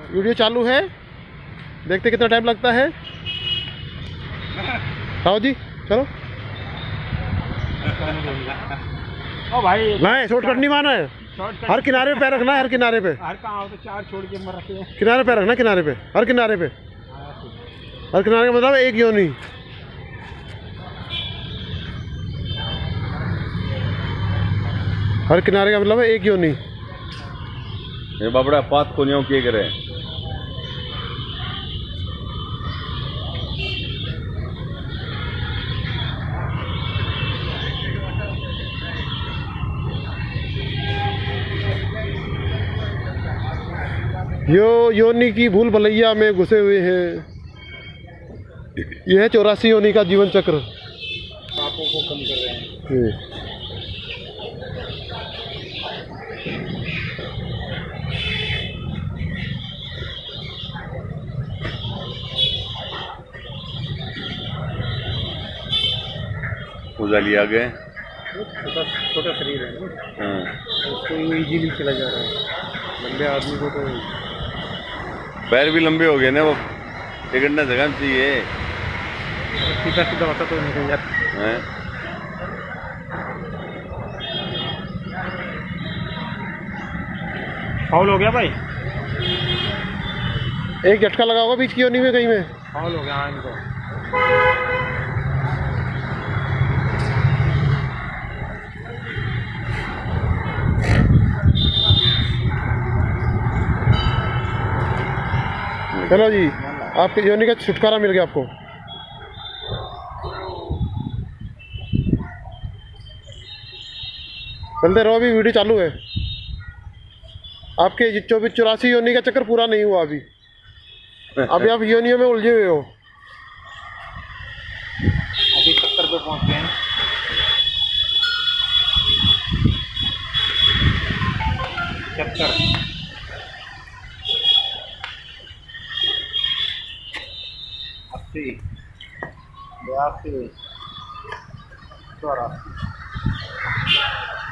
Video चालू है, देखते कितना टाइम लगता है। आओ जी चलो। ओ भाई नहीं शॉर्टकट नहीं माना है, हर किनारे पे पैर रखना है, हर किनारे पे। हर कहाँ तो 4 छोड़ के मर रखे हैं। किनारे पे रखना, किनारे पे, हर किनारे पे। हर किनारे का मतलब एक योनी। हर किनारे का मतलब है एक योनी। ये बाबड़ा पात कोनियों के करे। योनि की भूल भलैया में घुसे हुए हैं। यह है 84 योनि का जीवन चक्र। पापों को कम कर रहे हैं। उजाली आ गए। छोटा शरीर है उसको इजीली चला जा रहा है। लंबे आदमी को तो पैर भी लंबे हो गए ना, वो टिकटना जगह चाहिए। सीधा सीधा होता तो निकल जाता है। फाउल हो गया भाई। एक झटका लगा होगा बीच की योनी में कहीं में। फाउल हो गया इनको। चलो जी, आपकी योनि का छुटकारा मिल गया आपको। चलते रहो, अभी वीडियो चालू है। आपके 24-84 योनि का चक्कर पूरा नहीं हुआ अभी। अभी आप योनियों में उलझे हुए हो। अभी 70 पे पहुंच गए हैं। चक्कर 80 82 84